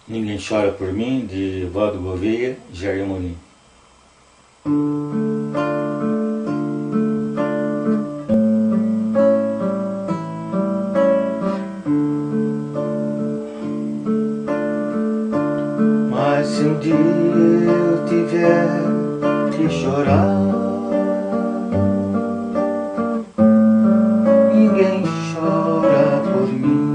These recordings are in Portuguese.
Ninguém Chora por Mim, de Valdo Gouveia e Jair Amorim. Mas se um dia eu tiver que chorar, ninguém chora por mim.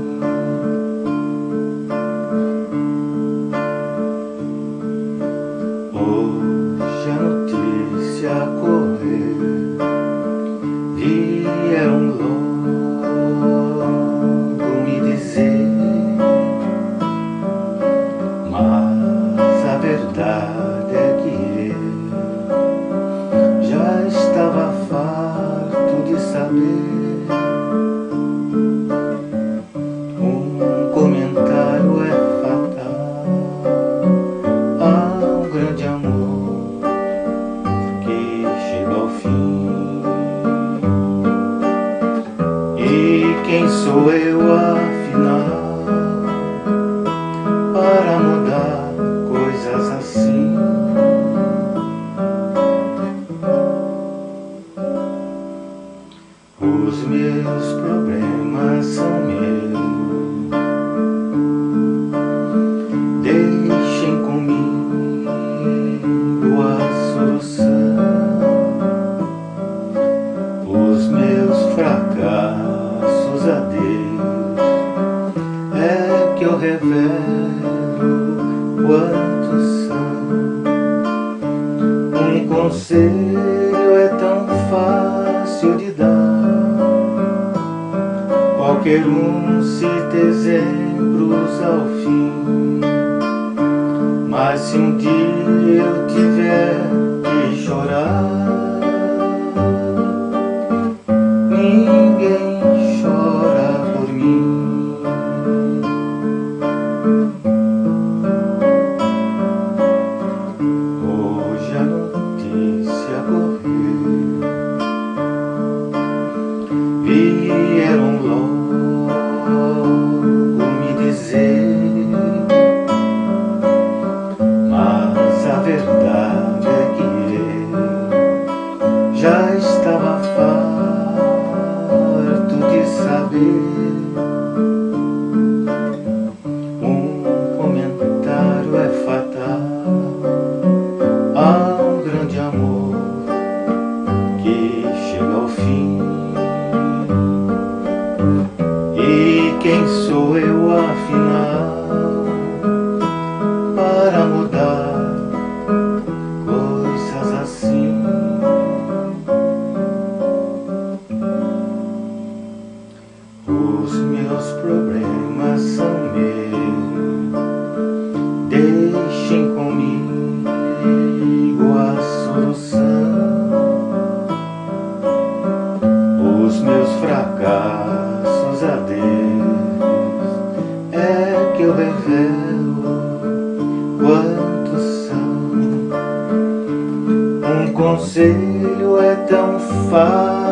Hoje a notícia correr vieram logo me dizer, mas a verdade é que eu já estava farto de saber. Um comentário é fatal ao grande amor que chega ao fim. E quem sou eu afinal para mudar coisas assim? Os meus problemas são meus, deixem comigo a solução. Os meus fracassos a Deus é que eu revelo quantos são. Um conselho é tão fácil de dar, qualquer um cita exemplos ao fim. Mas se um dia eu tiver que chorar, ninguém chora por mim. Hoje a notícia correu, vieram logo me dizer, mas a verdade é que eu já estava farto de saber. Um comentário é fatal a um grande amor que chega ao fim. E quem sou eu afinal para mudar coisas assim? Os meus problemas são meus, deixem comigo a solução. Os meus fracassos a Deus é que eu revelo quantos são. Um conselho é tão fácil